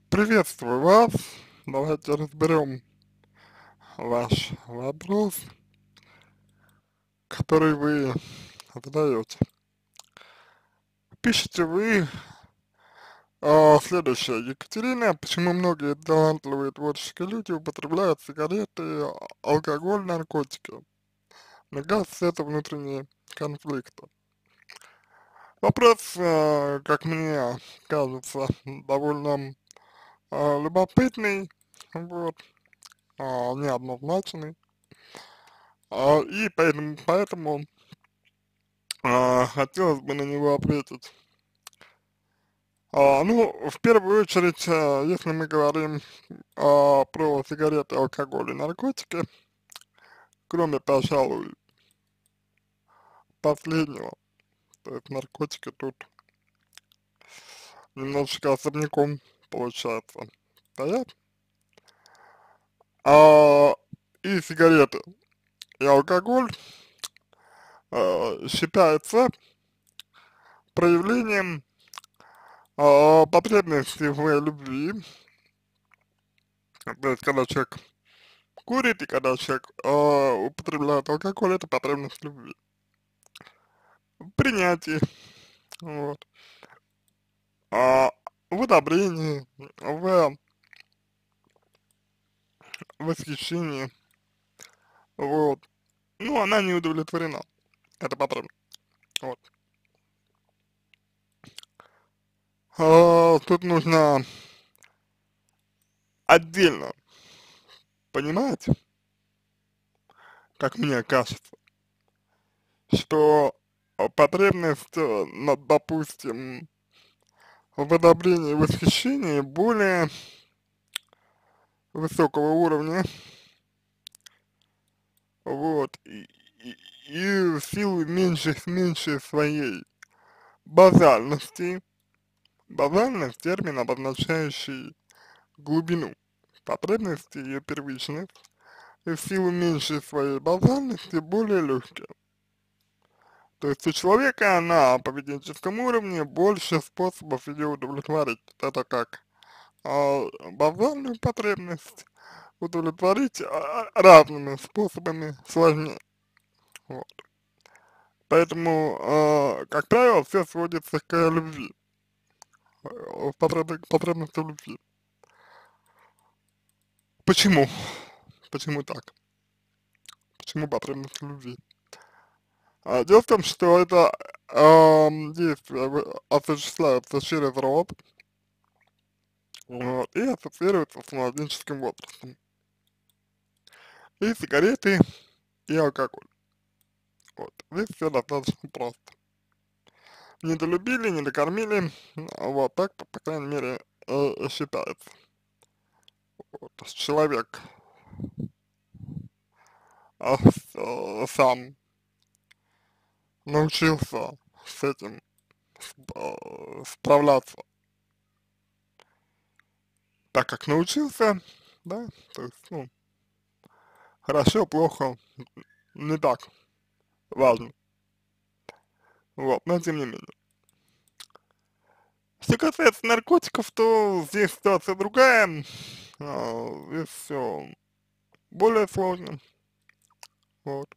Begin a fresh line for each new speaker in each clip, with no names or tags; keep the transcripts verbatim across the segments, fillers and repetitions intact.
Приветствую вас. Давайте разберем ваш вопрос, который вы задаете. Пишите вы а, следующее. Екатерина, почему многие талантливые творческие люди употребляют сигареты, а- алкоголь, наркотики? Мне кажется, это внутренние конфликты. Вопрос, а, как мне кажется, довольно а, любопытный, вот, а, неоднозначный. А, и поэтому, поэтому а, хотелось бы на него ответить. А, ну, в первую очередь, а, если мы говорим а, про сигареты, алкоголь и наркотики, кроме, пожалуй, последнего, то есть наркотики тут немножечко особняком, получается, стоят, а, и сигареты, и алкоголь а, считается проявлением а, потребности в любви, то есть когда человек курит, и когда человек а, употребляет алкоголь, это потребность любви. В принятии, вот, а, в одобрении, в восхищении, вот. Ну, она не удовлетворена, эта потребность, вот. А, тут нужно отдельно понимать, как мне кажется, что а, потребность, э, на, допустим, в одобрении и восхищении более высокого уровня, вот, и, и, и в силу меньше, меньше своей базальности, базальность — термин, обозначающий глубину потребности ее первичных, и в силу меньшей своей базальности более легкие. То есть у человека на поведенческом уровне больше способов ее удовлетворить. Это как а, базальную потребность удовлетворить а, разными способами сложнее. Вот. Поэтому, э, как правило, все сводится к любви, э, потреб- потребности в любви. Почему? Почему так? Почему потребность в любви? А, дело в том, что это ам, действие в- осуществляется через рот, вот, и ассоциируется с младенческим возрастом. И сигареты, и алкоголь. Вот. Здесь все достаточно просто. Недолюбили, недокормили, вот так, по, по крайней мере, э, считается. Вот. То есть человек а, с- э, сам научился с этим э, справляться так, как научился, да, то есть, ну, хорошо, плохо, не так важно, вот, но тем не менее. Что касается наркотиков, то здесь ситуация другая, а, здесь все более сложно, вот.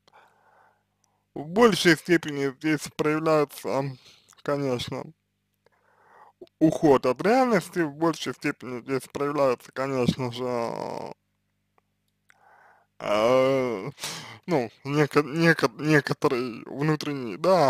В большей степени здесь проявляется, конечно, уход от реальности, в большей степени здесь проявляется, конечно же, а, ну, неко неко некоторый внутренний, да,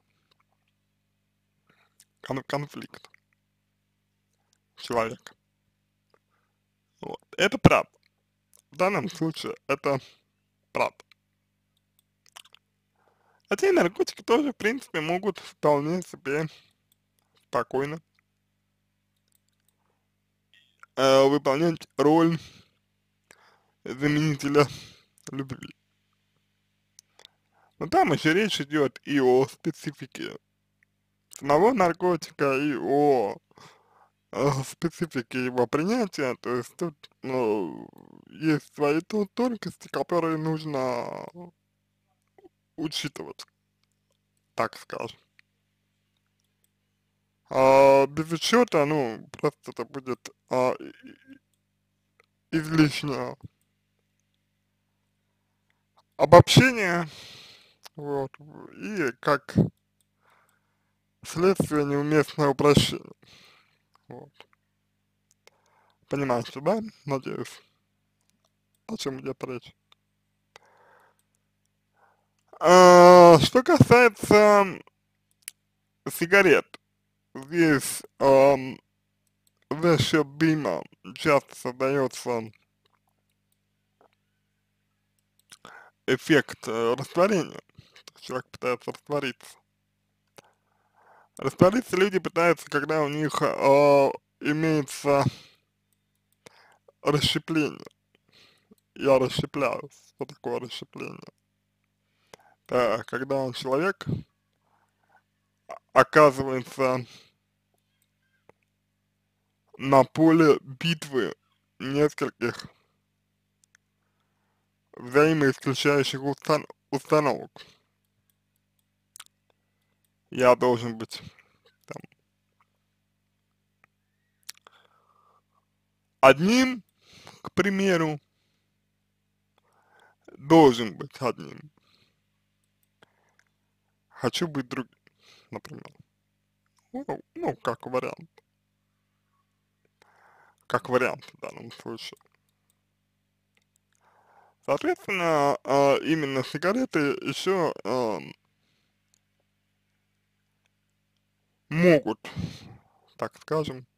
кон конфликт человека. Вот. Это правда. В данном случае это правда. Хотя и наркотики тоже, в принципе, могут вполне себе спокойно э, выполнять роль заменителя любви. Но там еще речь идет и о специфике самого наркотика, и о э, специфике его принятия. То есть тут, ну, есть свои тон- тонкости, которые нужно учитывать, так скажем. А, без учета, ну, просто это будет а, излишнее обобщение, вот, и как следствие неуместное упрощение, вот. Понимаете, да? Надеюсь, о чем идет речь. А, что касается сигарет, здесь ам, за счет дыма часто создается эффект э, растворения, то есть человек пытается раствориться. Раствориться люди пытаются, когда у них э, имеется расщепление. Я расщепляюсь. Что такое расщепление? Это когда человек оказывается на поле битвы нескольких взаимоисключающих устан установок. Я должен быть там одним, к примеру, должен быть одним. Хочу быть другим, например. Ну, ну, как вариант. Как вариант в данном случае. Соответственно, а, именно сигареты еще а, могут, так скажем,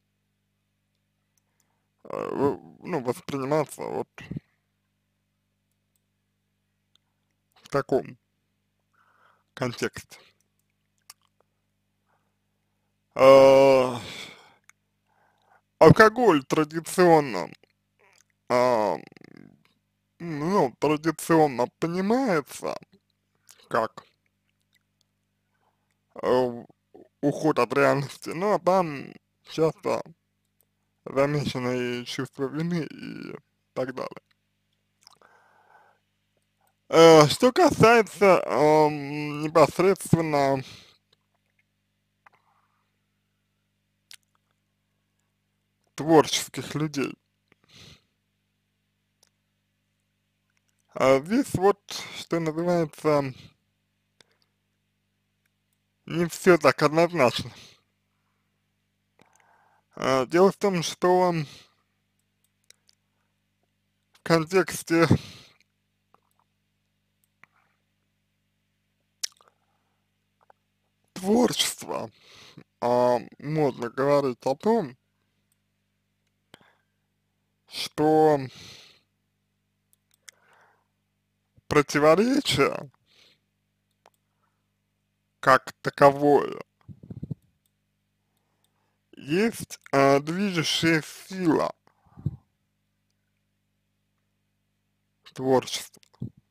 а, в- ну, восприниматься вот в таком контексте. А, алкоголь традиционно, а, ну, традиционно понимается как э, уход от реальности, но там часто замешано и чувство вины и так далее. Э, что касается эм, непосредственно творческих людей, а здесь вот, что называется, не все так однозначно. А, дело в том, что в контексте творчества а, можно говорить о том, что противоречие как таковое есть а, движущая сила творчества.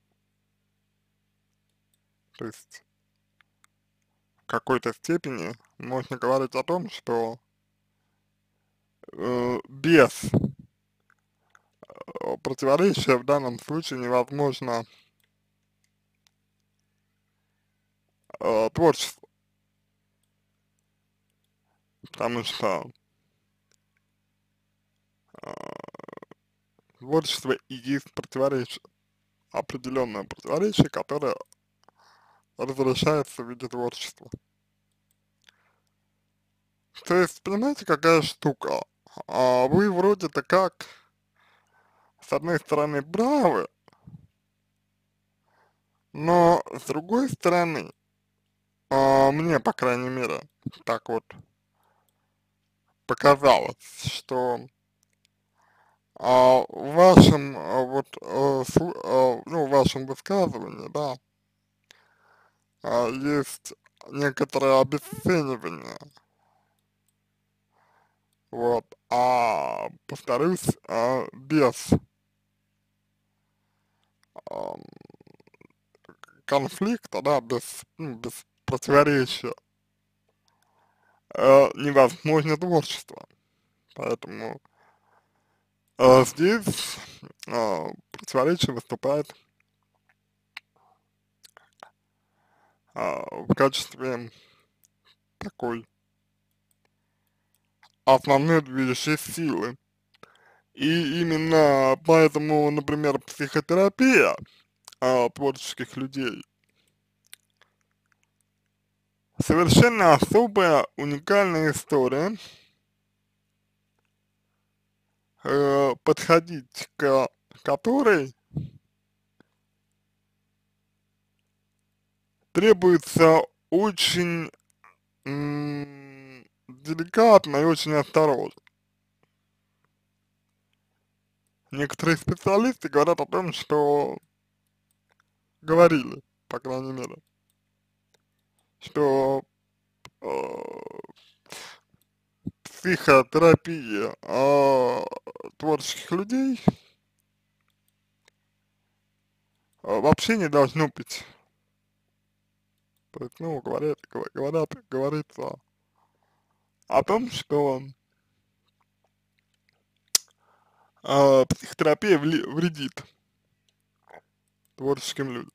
То есть в какой-то степени можно говорить о том, что э, без э, противоречия в данном случае невозможно э, творчество, потому что э, творчество и есть противоречие, определенное противоречие, которое разрешается в виде творчества. То есть, понимаете, какая штука? А вы вроде-то как, с одной стороны, правы, но с другой стороны, а, мне, по крайней мере, так вот показалось, что а, в вашем а, вот, а, слу- а, ну, в вашем высказывании, да, а, есть некоторое обесценивание, вот, а, повторюсь, а, без ам, конфликта, да, без, ну, без противоречия, э, невозможно творчество. Поэтому э, здесь э, противоречие выступает э, в качестве такой основные движущие силы. И именно поэтому, например, психотерапия а, творческих людей совершенно особая, уникальная история, э, подходить к которой требуется очень м, деликатно и очень осторожно. Некоторые специалисты говорят о том, что говорили, по крайней мере, что э, психотерапия э, творческих людей э, вообще не должно быть. То есть, ну, говорят, говорят, говорится о том, что э, психотерапия вли- вредит творческим людям.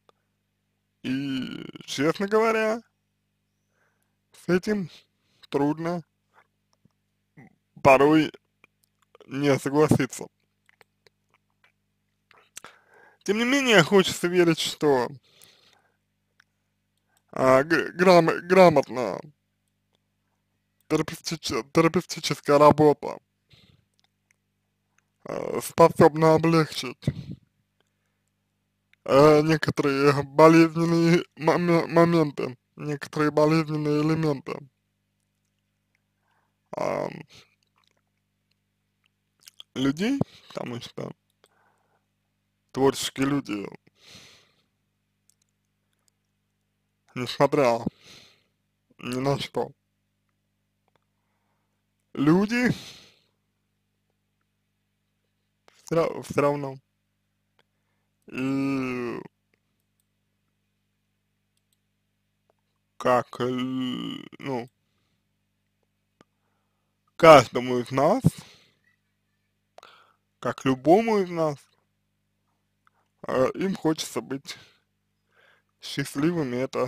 И, честно говоря, с этим трудно порой не согласиться. Тем не менее, хочется верить, что а, г- грам грамотно терапевтич терапевтическая работа а, способна облегчить а, некоторые болезненные моме моменты, некоторые болезненные элементы а, людей, потому что творческие люди, несмотря ни на что, люди все, все равно. И как, э, ну, каждому из нас, как любому из нас, э, им хочется быть счастливыми, это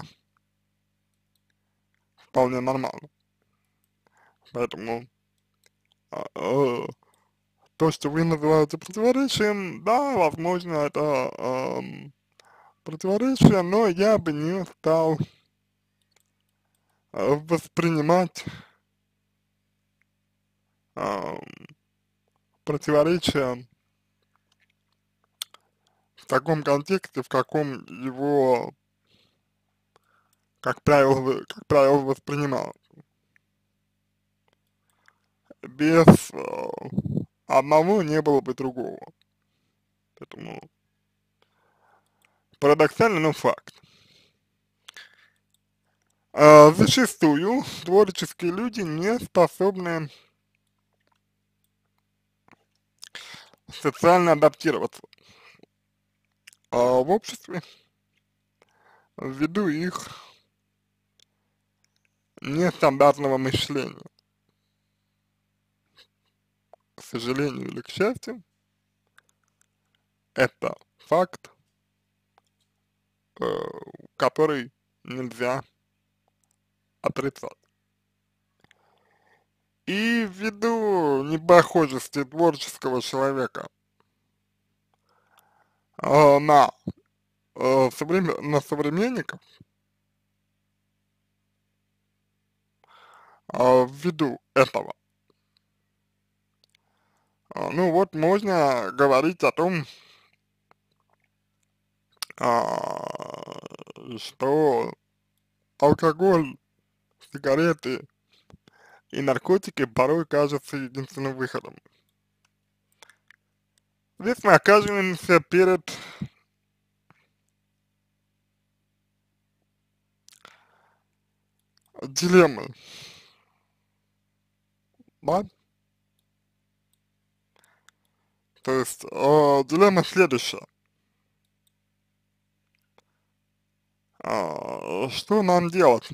вполне нормально. Поэтому а, э, то, что вы называете противоречием, да, возможно, это эм, противоречие, но я бы не стал э, воспринимать эм, противоречие в таком контексте, в каком его, как правило, вы- как правило, воспринимал. Без э, одного не было бы другого. Поэтому парадоксально, но факт. А, зачастую творческие люди не способны социально адаптироваться а, в обществе ввиду их нестандартного мышления. К сожалению или к счастью, это факт, э, который нельзя отрицать. И ввиду непохожести творческого человека э, на, э, современ- на современников, э, ввиду этого, э, ну вот можно говорить о том, а, что алкоголь, сигареты и наркотики порой кажутся единственным выходом. Здесь мы оказываемся перед дилеммой, да? То есть э, дилемма следующая. А, что нам делать?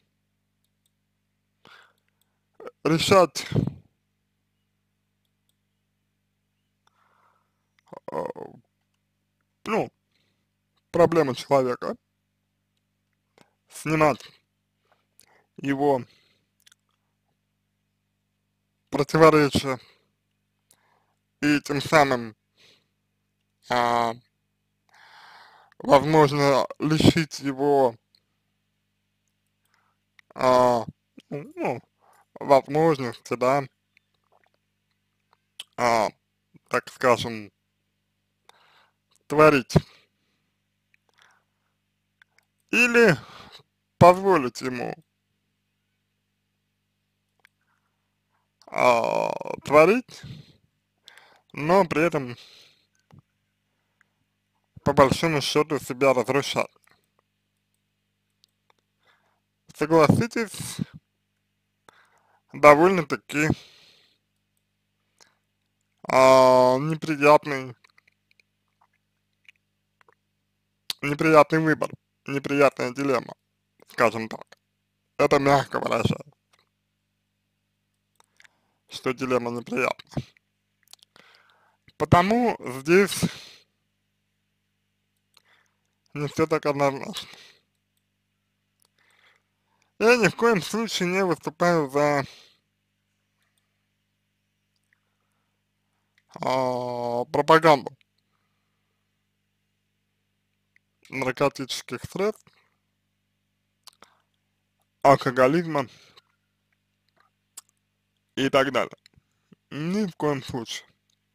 Решать, э, ну, проблемы человека, снимать его противоречия и тем самым, а, возможно, лишить его, а, ну, возможности, да, а, так скажем, творить, или позволить ему, а, творить, но при этом по большому счету себя разрушать. Согласитесь, довольно-таки, а, неприятный, неприятный выбор, неприятная дилемма, скажем так. Это мягко выражаясь, что дилемма неприятна. Потому здесь не все так однозначно. Я ни в коем случае не выступаю за, а, пропаганду наркотических средств, алкоголизма и так далее. Ни в коем случае.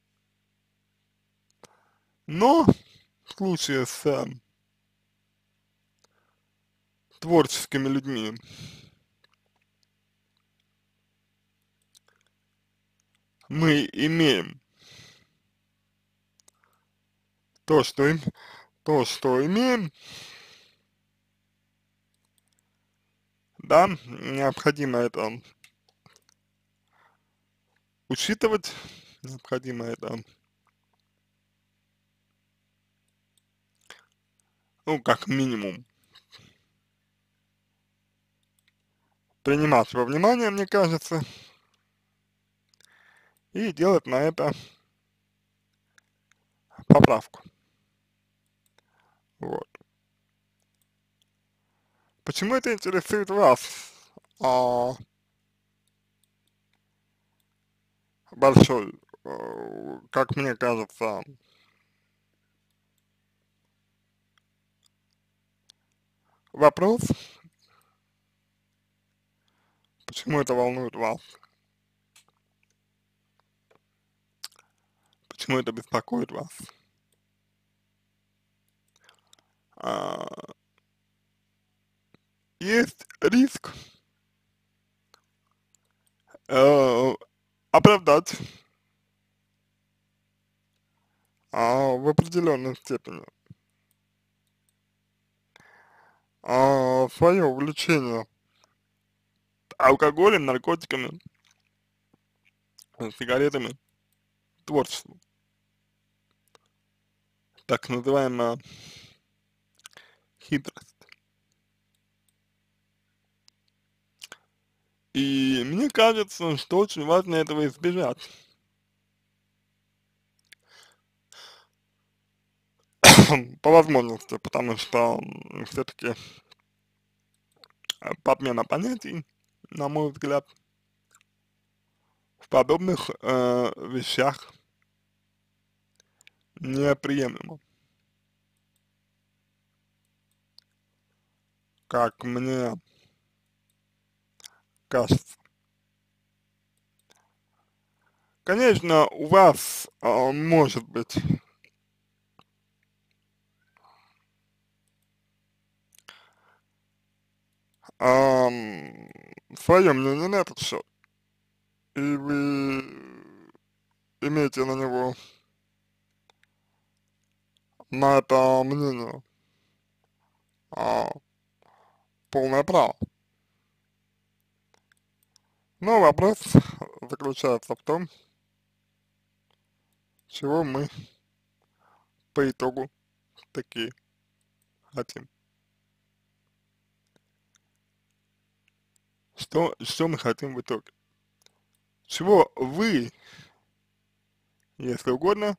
Но в случае с, э, творческими людьми мы имеем то, что им, то, что имеем, да, необходимо это учитывать, необходимо это, ну, как минимум, принимать во внимание, мне кажется, и делать на это поправку. Вот. Почему это интересует вас, а, большой, э, как мне кажется, вопрос, почему это волнует вас, почему это беспокоит вас? А, есть риск, э, оправдать, а, в определенной степени, а, свое увлечение алкоголем, наркотиками, э, сигаретами, творчеством, так называемая хитрость. И мне кажется, что очень важно этого избежать. По возможности, потому что все-таки подмена понятий, на мой взгляд, в подобных э, вещах неприемлемо, как мне кажется. Конечно, у вас э, может быть свое мнение на этот счет, и вы имеете на него, на это мнение, а, полное право. Но вопрос заключается в том, чего мы по итогу такие хотим. Что, что мы хотим в итоге? Чего вы, если угодно,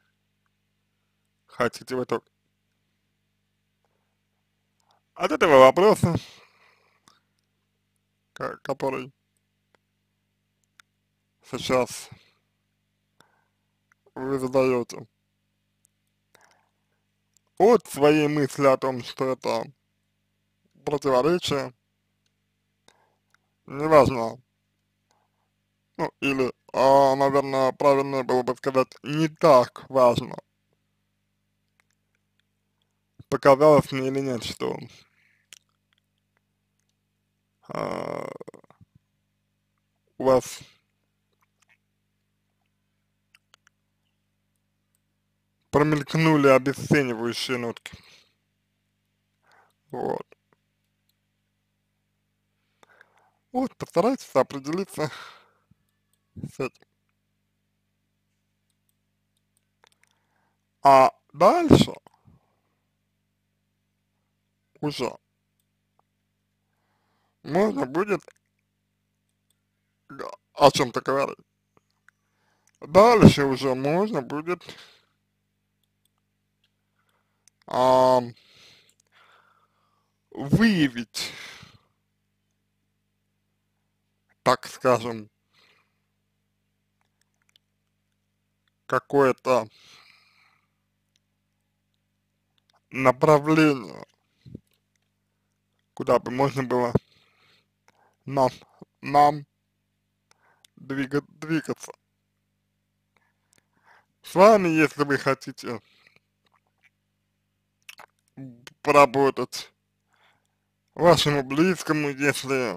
хотите в итоге? От этого вопроса, ко- который сейчас вы задаете. От своей мысли о том, что это противоречие, неважно, ну, или, а, наверное, правильнее было бы сказать, не так важно, показалось мне или нет, что а, у вас промелькнули обесценивающие нотки. Вот. Вот, постарайтесь определиться с этим. А дальше уже можно будет га- о чем-то говорить. Дальше уже можно будет а, выявить, так скажем, какое-то направление, куда бы можно было нам, нам двига, двигаться. С вами, если вы хотите поработать, вашему близкому, если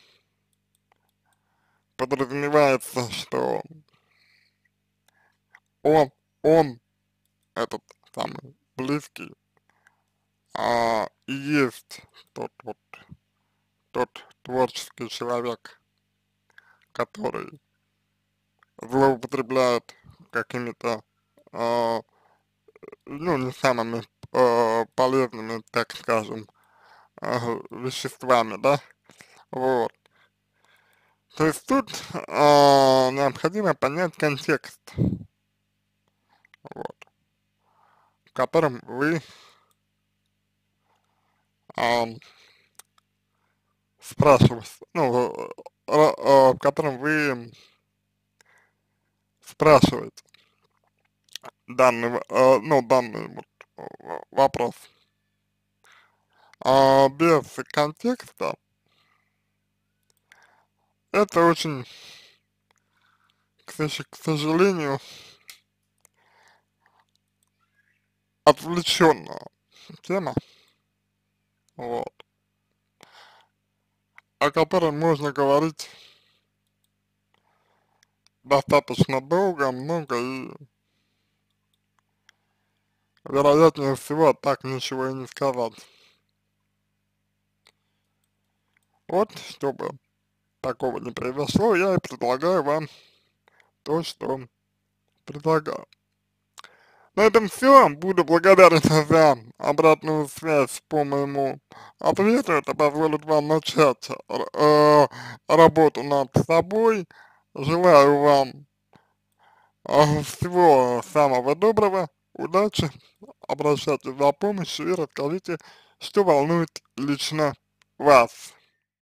подразумевается, что он, он, этот самый близкий, а, и есть тот вот, тот творческий человек, который злоупотребляет какими-то, а, ну, не самыми а, полезными, так скажем, а, веществами, да, вот. То есть тут а, необходимо понять контекст, вот, в котором вы а, спрашиваете, ну, э, э, в котором вы спрашиваете данный, в- э, ну, данный вот э, вопрос. А без контекста это очень, к сож- к сожалению, отвлеченная тема, вот, о которой можно говорить достаточно долго, много и, вероятнее всего, так ничего и не сказать. Вот, чтобы такого не произошло, я и предлагаю вам то, что предлагаю. На этом все. Буду благодарен за обратную связь по моему ответу. Это позволит вам начать э, работу над собой. Желаю вам э, всего самого доброго, удачи, обращайтесь за помощью и расскажите, что волнует лично вас.